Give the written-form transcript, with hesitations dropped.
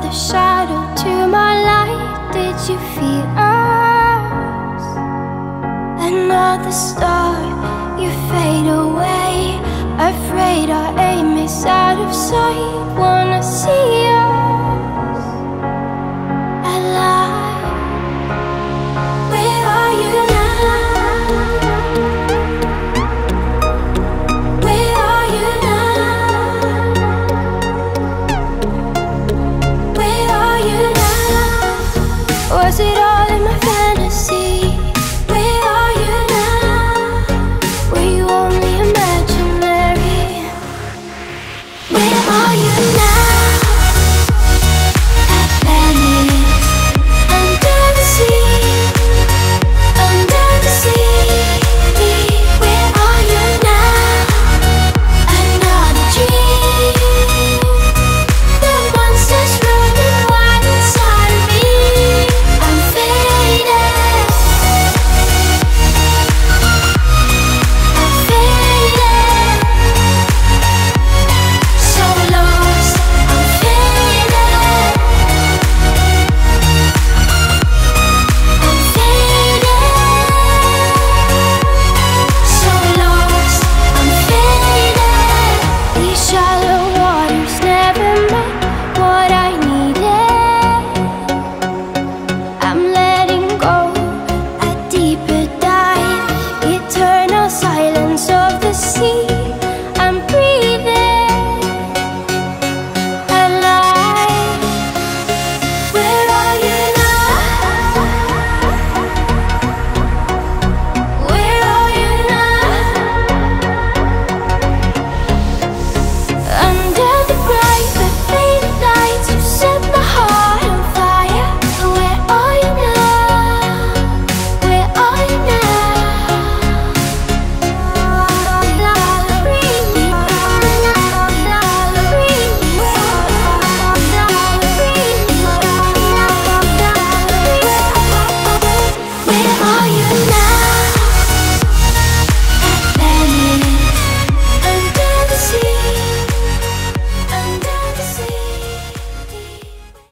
a shadow to my light. Did you feel us? Another star, you fade away. Afraid our aim is out of sight. Wanna see us alive. Where are you now? Where are you now? Where are you now? Was it all in my fantasy?